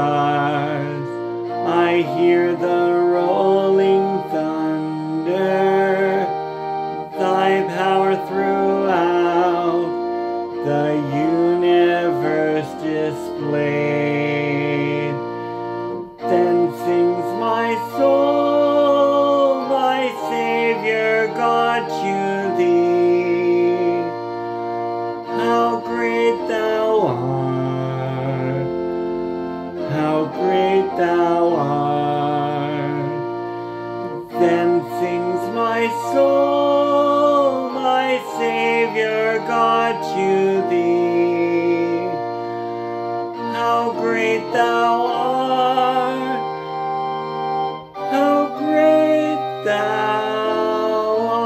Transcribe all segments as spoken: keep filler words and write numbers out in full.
stars. I hear the rolling thunder, thy power throughout the universe displayed. Then sings my soul, my Savior God, to thee. How great thou art, how great thou art. Then sings my soul, my Savior God, to thee. How great thou art, how great thou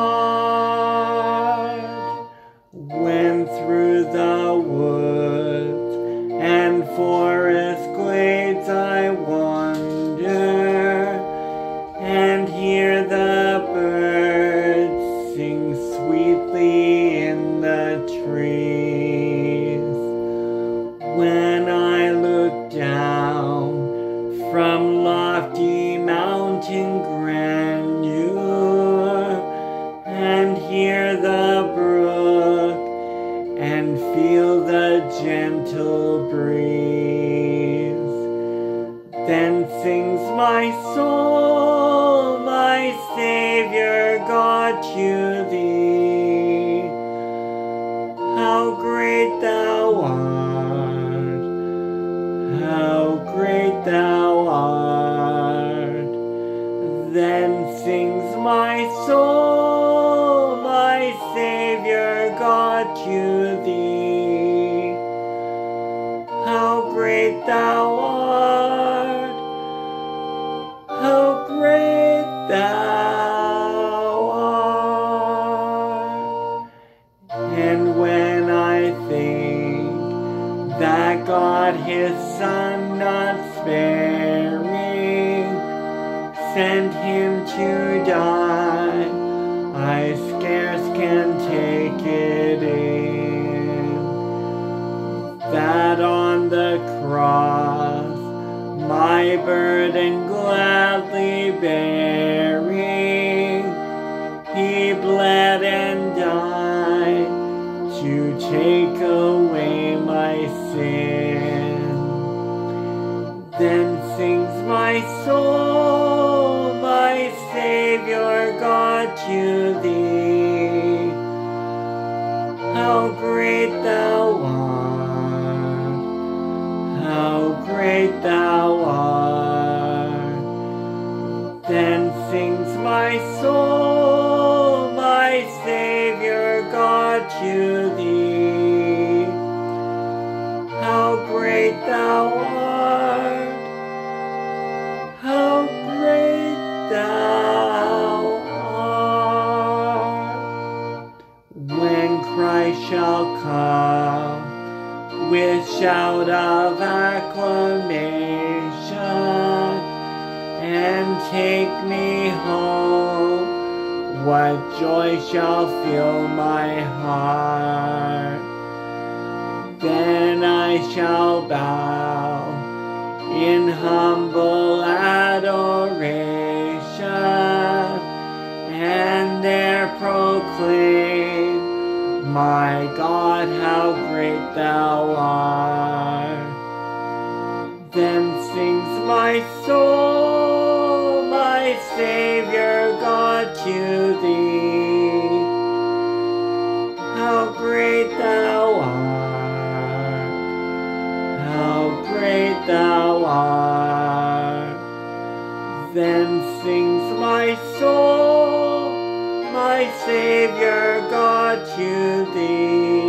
art. When through the woods and forest glades I wander, and hear the birds sing sweetly in the trees. When I look down from lofty mountain grandeur, and hear the brook, and feel the gentle breeze, then sings my soul, my Savior God, to thee. How great thou art, how great thou art. Then sings my soul, my Savior God, to thee. How great thou art, how great thou art. And when I think that God his Son not sparing sent him to die, I scarce can take it in, that on the cross my burden gladly bearing, he bled and died to take away my sin. Then sings my soul, my Savior God, to thee. How great thou art, how great thou art. Then sings my soul, my Savior God, to thee. How great thou art, how great thou art. When Christ shall come with shout of acclamation and take me home, what joy shall fill my heart. Then I shall bow in humble adoration, and there proclaim, my God, how great thou art. Then sings my soul, my Savior God, to thee. How great thou art, how great thou art. Then sings my soul, my Savior God, to thee.